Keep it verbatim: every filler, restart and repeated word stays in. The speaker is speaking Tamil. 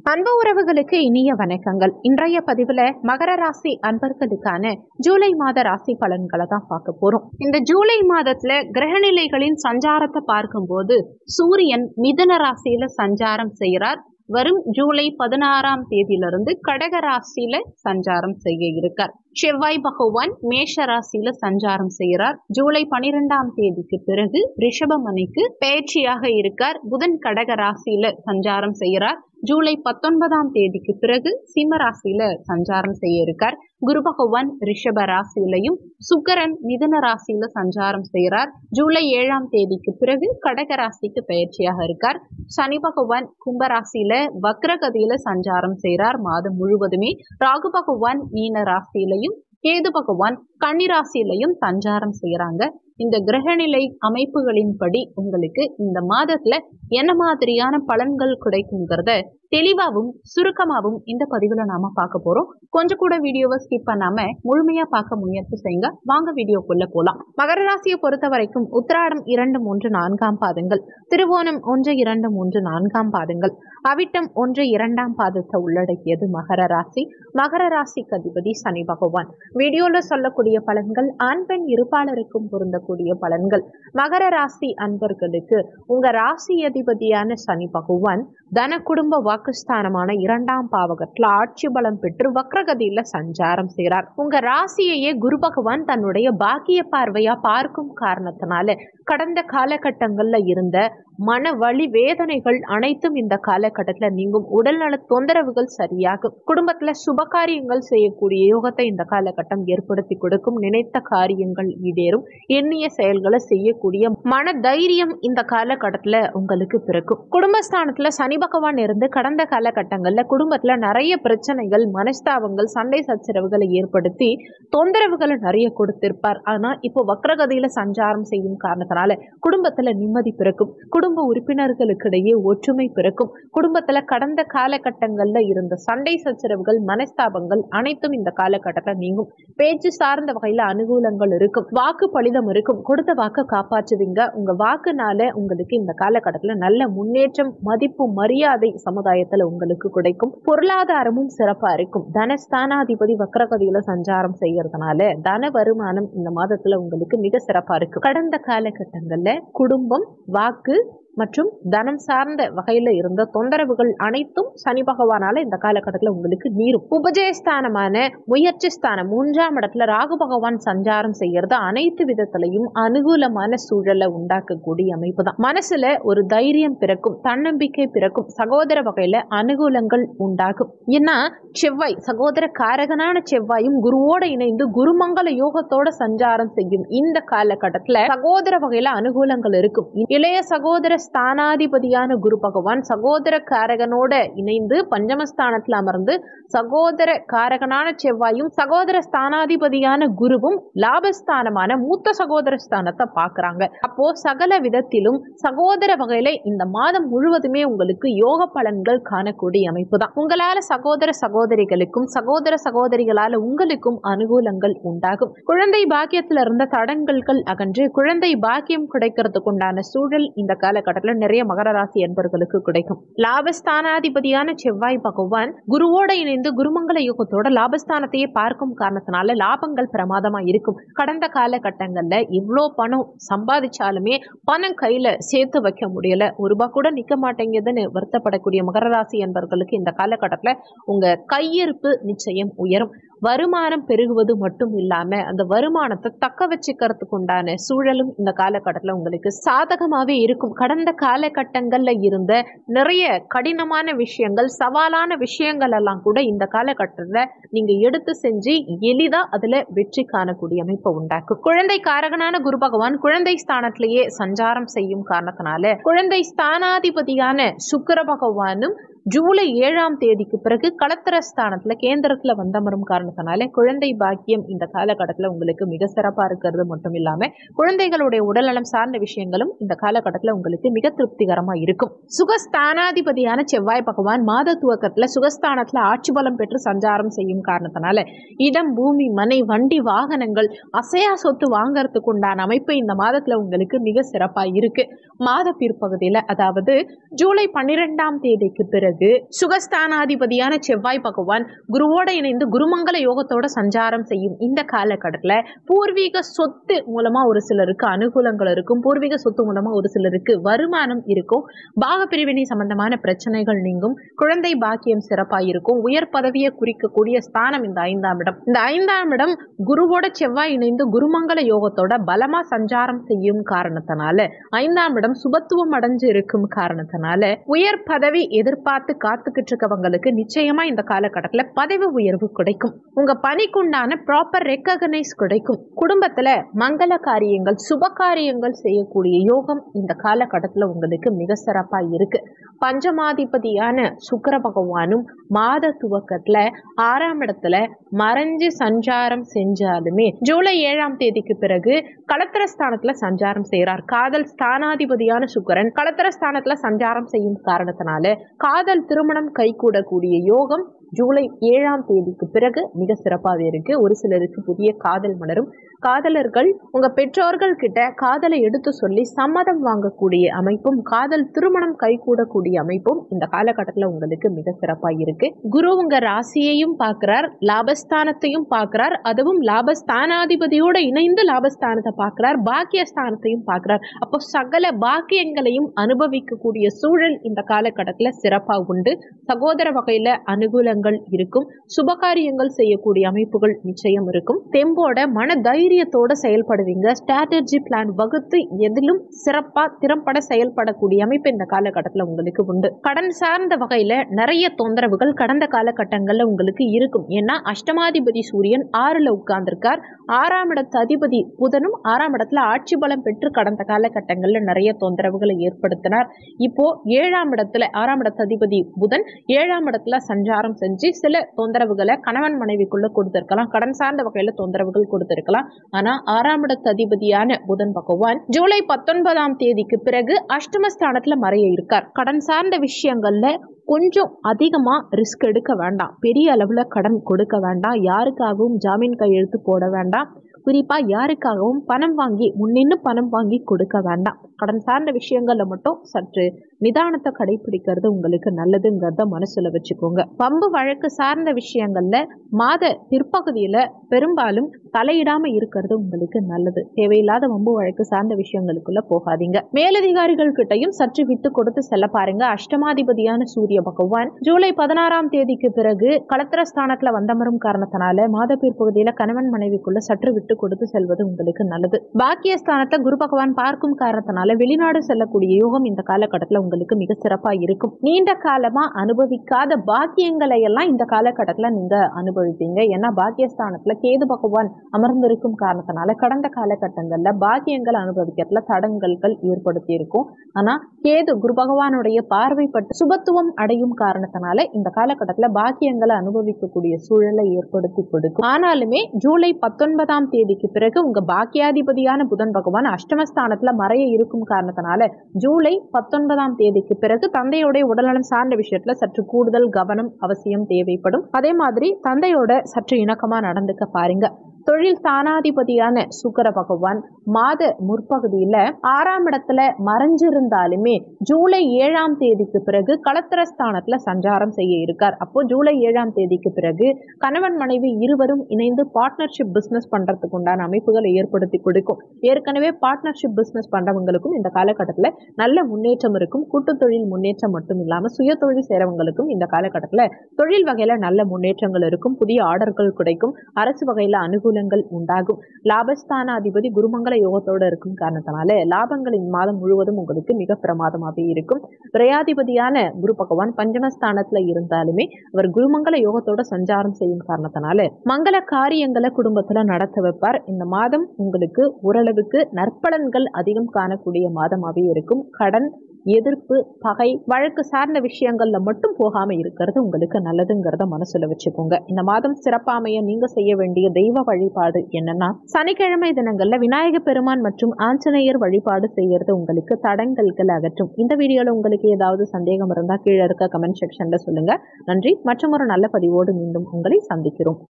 அன்பு உறவுகளுக்கு இனிய வணக்கங்கள். இன்றைய பதிவுல மகர ராசி அன்பர்களுக்கான ஜூலை மாத ராசி பலன்களை தான் பார்க்க போறோம். இந்த ஜூலை மாதத்துல கிரகநிலைகளின் சஞ்சாரத்தை பார்க்கும்போது சூரியன் மிதுன ராசியில சஞ்சாரம் செய்கிறார். வரும் ஜூலை பதினாறாம் தேதியிலிருந்து கடக ராசியில சஞ்சாரம் செய்ய இருக்கார். செவ்வாய் பகவான் மேஷ ராசியில சஞ்சாரம் செய்கிறார். ஜூலை பனிரெண்டாம் தேதிக்கு பிறகு ரிஷபமணிக்கு பயிற்சியாக இருக்கார். புதன் கடக ராசியில சஞ்சாரம் செய்கிறார். ஜூலை பத்தொன்பதாம் தேதிக்கு பிறகு சிம்ம ராசியில சஞ்சாரம் செய்ய இருக்கார். குரு பகவான் ரிஷப ராசியிலையும் சுக்கிரன் மிதுன ராசியில சஞ்சாரம் செய்கிறார். ஜூலை ஏழாம் தேதிக்கு பிறகு கடக ராசிக்கு பயிற்சியாக இருக்கார். சனி பகவான் கும்பராசியில வக்ரகதியில சஞ்சாரம் செய்கிறார் மாதம் முழுவதுமே. ராகு பகவான் மீன ராசியிலையும் கேது பகவான் கன்னிராசியிலையும் சஞ்சாரம் செய்யறாங்க. இந்த கிரகநிலை அமைப்புகளின்படி உங்களுக்கு இந்த மாதத்துல என்ன மாதிரியான பலன்கள் கிடைக்குங்கிறத தெளிவாகவும் சுருக்கமாகவும் இந்த பதிவுல நாம பார்க்க போறோம். கொஞ்சம் கூட வீடியோவை ஸ்கிப் பண்ணாம முழுமையா பார்க்க முயற்சி செய்யுங்க. வாங்க வீடியோக்குள்ள போலாம். மகர ராசியை பொறுத்த வரைக்கும் உத்திராடம் இரண்டு மூன்று நான்காம் பாதங்கள், திருவோணம் ஒன்று இரண்டு மூன்று நான்காம் பாதங்கள், அவிட்டம் ஒன்று இரண்டாம் பாதத்தை உள்ளடக்கியது மகர ராசி. மகர ராசிக்கு அதிபதி சனி பகவான். வீடியோல சொல்லக்கூடிய பலன்கள் ஆண் பெண் இருப்பாளருக்கும் பொருந்தக்கூடிய பலன்கள். மகர ராசி அன்பர்களுக்கு உங்க ராசி அதிபதியான சனி பகவான் தன குடும்ப வாக்குஸ்தானமான இரண்டாம் பாவகத்துல ஆட்சி பலம் பெற்று வக்ரகதியில சஞ்சாரம் செய்கிறார். உங்க ராசியையே குரு பகவான் தன்னுடைய பாக்கிய பார்வையா பார்க்கும் காரணத்தினால கடந்த காலகட்டங்கள்ல இருந்த மன வலி வேதனைகள் அனைத்தும் இந்த காலகட்டத்துல நீங்கும். உடல்நல தொந்தரவுகள் சரியாகும். குடும்பத்துல சுபகாரியங்கள் செய்யக்கூடிய யோகத்தை இந்த காலகட்டம் ஏற்படுத்தி கொடுக்கும். நினைத்த காரியங்கள் ஈடேறும். எண்ணிய செயல்களை செய்யக்கூடிய மன தைரியம் இந்த காலகட்டத்துல உங்களுக்கு பிறக்கும். குடும்பஸ்தானத்துல சனி பகவான் இருந்து கடந்த காலகட்டங்கள்ல குடும்பத்துல நிறைய பிரச்சனைகள், மனஸ்தாபங்கள், சண்டை சச்சரவுகளை ஏற்படுத்தி தொந்தரவுகளை நிறைய கொடுத்திருப்பார். ஆனா இப்போ வக்ரகதியில சஞ்சாரம் செய்யும் காரணத்தினால குடும்பத்துல நிம்மதி பிறக்கும். குடும்ப உறுப்பினர்களுக்கிடையே ஒற்றுமை பிறக்கும். குடும்பத்துல கடந்த காலகட்டங்கள்ல இருந்த சண்டை சச்சரவுகள், மனஸ்தாபங்கள் அனைத்தும் இந்த காலகட்டத்தில் நீங்கும். பேச்சு சார்ந்த வகையில அனுகூலங்கள் இருக்கும். வாக்கு பலிதம் இருக்கும். கொடுத்த வாக்கு காப்பாற்றுவீங்க. உங்க வாக்குனால உங்களுக்கு இந்த காலகட்டத்துல நல்ல முன்னேற்றம், மதிப்பு, மரியாதை சமுதாயத்துல உங்களுக்கு கிடைக்கும். பொருளாதாரமும் சிறப்பா இருக்கும். தனஸ்தானாதிபதி வக்ரகதியில சஞ்சாரம் செய்யறதுனால தன வருமானம் இந்த மாதத்துல உங்களுக்கு மிக சிறப்பா இருக்கு. கடந்த காலகட்டங்கள்ல குடும்பம், வாக்கு மற்றும் தனம் சார்ந்த வகையில இருந்த தொந்தரவுகள் அனைத்தும் சனி பகவானால இந்த காலகட்டத்தில் உங்களுக்கு நீரும். உபஜயஸ்தானமான முயற்சி ஸ்தானம் மூன்றாம் இடத்துல ராகு பகவான் சஞ்சாரம் செய்யறது அனைத்து விதத்திலையும் அனுகூலமான சூழலை உண்டாக்கக்கூடிய அமைப்பு தான். மனசுல ஒரு தைரியம் பிறக்கும், தன்னம்பிக்கை பிறக்கும். சகோதர வகையில அனுகூலங்கள் உண்டாகும். ஏன்னா செவ்வாய் சகோதர காரகனான செவ்வாயும் குருவோட இணைந்து குருமங்கல யோகத்தோட சஞ்சாரம் செய்யும் இந்த காலகட்டத்துல சகோதர வகையில அனுகூலங்கள் இருக்கும். இளைய சகோதர ஸ்தானாதிபதியான குரு பகவான் சகோதர காரகனோட இணைந்து பஞ்சமஸ்தானத்துல அமர்ந்து சகோதர காரகனான செவ்வாயும் சகோதர ஸ்தானாதிபதியான குருவும் லாபஸ்தானமான மூத்த சகோதர ஸ்தானத்தை பாக்குறாங்க. அப்போ சகல விதத்திலும் சகோதர வகையில இந்த மாதம் முழுவதுமே உங்களுக்கு யோக பலன்கள் காணக்கூடிய அமைப்பு தான். உங்களால சகோதர சகோதரிகளுக்கும் சகோதர சகோதரிகளால உங்களுக்கும் அனுகூலங்கள் உண்டாகும். குழந்தை பாக்கியத்துல இருந்த தடங்கல்கள் அகன்று குழந்தை பாக்கியம் கிடைக்கிறதுக்கு உண்டான சூழல் இந்த காலகட்டத்தில் நிறைய மகர ராசி என்பவர்களுக்கு கிடைக்கும். லாபஸ்தானாதிபதியான செவ்வாய் பகவான் குருவோட இணைந்து குருமங்கல யோகத்தோட லாபஸ்தானத்தையே பார்க்கும் காரணத்தினால லாபங்கள் பிரமாதமா இருக்கும். கடந்த காலகட்டங்கள்ல இவ்வளோ பணம் சம்பாதிச்சாலுமே பணம் கையில சேர்த்து வைக்க முடியல, ஒரு ரூபாய் கூட நிக்க மாட்டேங்குதுன்னு வருத்தப்படக்கூடிய மகர ராசி என்பவர்களுக்கு இந்த காலகட்டத்துல உங்க கையிருப்பு நிச்சயம் உயரும். வருமானம் பெருகுவது மட்டும் இல்லாம அந்த வருமானத்தை தக்க வச்சுக்கிறதுக்கு உண்டான சூழலும் இந்த காலகட்டத்தில் உங்களுக்கு சாதகமாவே இருக்கும். கடந்த காலகட்டங்கள்ல இருந்த நிறைய கடினமான விஷயங்கள், சவாலான விஷயங்கள் எல்லாம் கூட இந்த காலகட்டத்துல நீங்க எடுத்து செஞ்சு எளிதா அதுல வெற்றி காணக்கூடிய அமைப்பை உண்டாக்கும். குழந்தை காரகனான குரு பகவான் குழந்தை ஸ்தானத்திலேயே சஞ்சாரம் செய்யும் காரணத்தினால குழந்தை ஸ்தானாதிபதியான சுக்கிர பகவானும் ஜூலை ஏழாம் தேதிக்கு பிறகு களத்திர ஸ்தானத்துல கேந்திரத்துல வந்தமரும் காரணத்தினால குழந்தை பாக்கியம் இந்த காலகட்டத்துல உங்களுக்கு மிக சிறப்பா இருக்கிறது மட்டும் இல்லாம குழந்தைகளுடைய உடல்நலம் சார்ந்த விஷயங்களும் இந்த காலகட்டத்துல உங்களுக்கு மிக திருப்திகரமா இருக்கும். சுகஸ்தானாதிபதியான செவ்வாய் பகவான் மாத துவக்கத்துல சுகஸ்தானத்துல ஆட்சி பலம் பெற்று சஞ்சாரம் செய்யும் காரணத்தினால இடம், பூமி, மனை, வண்டி, வாகனங்கள், அசையா சொத்து வாங்கறதுக்கு உண்டான அமைப்பு இந்த மாதத்துல உங்களுக்கு மிக சிறப்பா இருக்கு. மாத பிற்பகுதியில அதாவது ஜூலை பன்னிரெண்டாம் தேதிக்கு பிறகு பிறகு சுகஸ்தானாதிபதியான செவ்வாய் பகவான் குருவோட இணைந்து குருமங்கல யோகத்தோட சஞ்சாரம் செய்யும் இந்த காலகட்டத்துல பூர்வீக சொத்து மூலமா ஒரு சிலருக்கு அனுகூலங்கள் இருக்கும். பூர்வீக சொத்து மூலமா ஒரு சிலருக்கு வருமானம் இருக்கும். பாக பிரிவினை சம்பந்தமான பிரச்சனைகள் நீங்கும். குழந்தை பாக்கியம் சிறப்பாக இருக்கும். உயர் பதவியை குறிக்கக்கூடிய ஸ்தானம் இந்த ஐந்தாம் இடம். இந்த ஐந்தாம் இடம் குருவோட செவ்வாய் இணைந்து குருமங்கல யோகத்தோட பலமா சஞ்சாரம் செய்யும் காரணத்தினால ஐந்தாம் இடம் சுபத்துவம் அடைஞ்சு இருக்கும் காரணத்தினால உயர் பதவி எதிர்பார்த்து காத்துக்கிட்டு இருக்கவங்களுக்கு நிச்சயமா இந்த காலகட்டத்துல பதவி உயர்வு கிடைக்கும். உங்க பணிக்குண்டான ப்ராப்பர் ரெக்கக்னைஸ் கிடைக்கும். குடும்பத்துல மங்கள காரியங்கள் சுப காரியங்கள் செய்யக்கூடிய யோகம் இந்த காலகட்டத்துல உங்களுக்கு மிக சிறப்பா இருக்கு. பஞ்சமாதிபதியான சுக்கிர பகவானும் மாத துவக்கத்துல ஆறாம் இடத்துல மறைஞ்சு சஞ்சாரம் செஞ்சாலுமே ஜூலை ஏழாம் தேதிக்கு பிறகு களத்திரஸ்தானத்துல சஞ்சாரம் செய்யறார். காதல் ஸ்தானாதிபதியான சுக்கிரன் களத்திரஸ்தானத்துல சஞ்சாரம் செய்யும் காரணத்தினால காதல் திருமணம் கைகூடக்கூடிய யோகம் ஜூலை ஏழாம் தேதிக்கு பிறகு மிக சிறப்பாக இருக்கு. ஒரு சிலருக்கு புதிய காதல் மலரும். காதலர்கள் உங்க பெற்றோர்கள் கிட்ட காதலை எடுத்து சொல்லி சம்மதம் வாங்கக்கூடிய அமைப்பும் காதல் திருமணம் கைகூடக்கூடிய அமைப்பும் இந்த காலகட்டத்தில் உங்களுக்கு மிக சிறப்பாக இருக்கு. குரு உங்க ராசியையும் பார்க்கிறார், லாபஸ்தானத்தையும் பார்க்கிறார். அதுவும் லாபஸ்தானாதிபதியோட இணைந்து லாபஸ்தானத்தை பார்க்கிறார், பாக்கியஸ்தானத்தையும் பார்க்கிறார். அப்போ சகல பாக்கியங்களையும் அனுபவிக்கக்கூடிய சூழல் இந்த காலகட்டத்தில் சிறப்பாக உண்டு. சகோதர வகையில அனுகூலங்கள் இருக்கும். சுபகாரியங்கள் செய்யக்கூடிய அமைப்புகள் நிச்சயம் இருக்கும். தெம்போட மன தைரியத்தோட செயல்படுவீங்க. ஸ்ட்ராட்டஜி பிளான் வகுத்து எதிலும் சிறப்பா திறம்பட செயல்படக்கூடிய அமைப்பு இந்த காலகட்டத்தில் உங்களுக்கு உண்டு. கடன் சார்ந்த வகையில நிறைய தொந்தரவுகள் கடந்த காலகட்டங்கள்ல உங்களுக்கு இருக்கும். ஏன்னா அஷ்டமாதிபதி சூரியன் ஆறுல உட்கார்ந்திருக்கார். ஆறாம் இடத்து அதிபதி புதனும் ஆறாம் இடத்துல ஆட்சி பலம் பெற்று கடந்த காலகட்டங்கள்ல நிறைய தொந்தரவுகளை ஏற்படுத்தினார். இப்போ ஏழாம் இடத்துல ஆறாம் இடத்து அதிபதி புதன் ஏழாம் இடத்துல சஞ்சாரம் செஞ்சு சில தொந்தரவுகளை கணவன் மனைவிக்குள்ள கொடுத்திருக்கலாம். கடன் சார்ந்த வகையில தொந்தரவுகள் கொடுத்திருக்கலாம். ஆனா ஆறாம் இடத்து அதிபதியான புதன் பகவான் ஜூலை பத்தொன்பதாம் தேதிக்கு பிறகு அஷ்டமஸ்தானத்துல மறைய இருக்கார். கடன் சார்ந்த விஷயங்கள்ல கொஞ்சம் அதிகமா ரிஸ்க் எடுக்க வேண்டாம். பெரிய அளவுல கடன் கொடுக்க வேண்டாம். யாருக்காகவும் ஜாமீன் கையெழுத்து போட வேண்டாம். குறிப்பா யாருக்காகவும் பணம் வாங்கி முன்னின்னு பணம் வாங்கி கொடுக்க வேண்டாம். கடன் சார்ந்த விஷயங்கள்ல மட்டும் சற்று நிதானத்தை கடைபிடிக்கிறது உங்களுக்கு நல்லதுங்கிறத மனசுல வச்சுக்கோங்க. பம்பு வழக்கு சார்ந்த விஷயங்கள்ல மாத பிற்பகுதியில பெரும்பாலும் தலையிடாம இருக்கிறது உங்களுக்கு நல்லது. தேவையில்லாத வம்பு வழக்கு சார்ந்த விஷயங்களுக்குள்ள போகாதீங்க. மேலதிகாரிகள் கிட்டையும் சற்று விட்டு கொடுத்து செல்ல பாருங்க. அஷ்டமாதிபதியான சூரிய பகவான் ஜூலை பதினாறாம் தேதிக்கு பிறகு களத்திரஸ்தானத்துல வந்தமரும் காரணத்தினால மாத பிற்பகுதியில கணவன் மனைவிக்குள்ள சற்று விட்டு கொடுத்து செல்வது உங்களுக்கு நல்லது. பாக்கியஸ்தானத்தை குரு பகவான் பார்க்கும் காரணத்தினால வெளிநாடு செல்லக்கூடிய யோகம் இந்த காலகட்டத்தில் உங்களுக்கு மிக சிறப்பா இருக்கும். நீண்ட காலமா அனுபவிக்காத பாக்கியங்களை எல்லாம் இந்த காலகட்டத்துல நீங்க அனுபவிப்பீங்க. ஏன்னா பாக்கியஸ்தானத்துல கேது பகவான் அமர்ந்திருக்கும் காரணத்தினால கடந்த காலகட்டங்கள்ல பாக்கியங்கள் அனுபவிக்கிறதுல தடங்கல்கள் ஏற்படுத்தி இருக்கும். ஆனா கேது குரு பகவானுடைய பார்வைப்பட்டு சுபத்துவம் அடையும் காரணத்தினால இந்த காலகட்டத்துல பாக்கியங்களை அனுபவிக்கக்கூடிய சூழலை ஏற்படுத்தி கொடுக்கும். ஆனாலுமே ஜூலை பத்தொன்பதாம் தேதிக்கு பிறகு உங்க பாக்கியாதிபதியான புதன் பகவான் அஷ்டமஸ்தானத்துல மறைய இருக்கும் காரணத்தினால ஜூலை பத்தொன்பதாம் தேதிக்கு பிறகு தந்தையோட உடல்நலம் சார்ந்த விஷயத்துல சற்று கூடுதல் கவனம் அவசியம் தேவைப்படும். அதே மாதிரி தந்தையோட சற்று இணக்கமா நடந்துக்க பாருங்க. தொழில் ஸ்தானாதிபதியான சுக்கிர பகவான் மாத முற்பகுதியில ஆறாம் இடத்துல மறைஞ்சிருந்தாலுமே ஜூலை ஏழாம் தேதிக்கு பிறகு களத்திரஸ்தானத்துல சஞ்சாரம் செய்ய இருக்கார். அப்போ ஜூலை ஏழாம் தேதிக்கு பிறகு கணவன் மனைவி இருவரும் இணைந்து பார்ட்னர்ஷிப் பிசினஸ் பண்றதுக்கு உண்டான அமைப்புகளை ஏற்படுத்தி கொடுக்கும். ஏற்கனவே பார்ட்னர்ஷிப் பிசினஸ் பண்றவங்களுக்கும் இந்த காலகட்டத்துல நல்ல முன்னேற்றம் இருக்கும். கூட்டு தொழில் முன்னேற்றம் மட்டும் இல்லாம சுய தொழில் செய்றவங்களுக்கும் இந்த காலகட்டத்துல தொழில் வகையில நல்ல முன்னேற்றங்கள் இருக்கும். புதிய ஆர்டர்கள் கிடைக்கும். அரசு வகையில அனுகூல உண்டாகும். லாபஸ்தான அதிபதி குருமங்கல யோகத்தோடு இருக்கும் காரணத்தினால லாபங்களின் மாதம் முழுவதும் உங்களுக்கு மிக பிரமாதமாக இருக்கும். விரையாதிபதியான குரு பகவான் பஞ்சமஸ்தானத்துல இருந்தாலுமே அவர் குருமங்கல யோகத்தோட சஞ்சாரம் செய்யும் காரணத்தினால மங்கள காரியங்களை குடும்பத்துல நடத்த வைப்பார். இந்த மாதம் உங்களுக்கு ஓரளவுக்கு நற்பலன்கள் அதிகம் காணக்கூடிய மாதமாகவே இருக்கும். கடன் எதிர்ப்பு பகை வழக்கு சார்ந்த விஷயங்கள்ல மட்டும் போகாம இருக்கிறது உங்களுக்கு நல்லதுங்கிறத மனசுல வச்சுக்கோங்க. இந்த மாதம் சிறப்பாமைய நீங்க செய்ய வேண்டிய தெய்வ வழிபாடு என்னன்னா சனிக்கிழமை தினங்கள்ல விநாயக பெருமான் மற்றும் ஆஞ்சநேயர் வழிபாடு செய்யறது உங்களுக்கு தடங்கல்கள் அகற்றும். இந்த வீடியோல உங்களுக்கு ஏதாவது சந்தேகம் இருந்தா கீழே இருக்க கமெண்ட் செக்ஷன்ல சொல்லுங்க. நன்றி. மற்றும் ஒரு நல்ல பதிவோடு மீண்டும் உங்களை சந்திக்கிறோம்.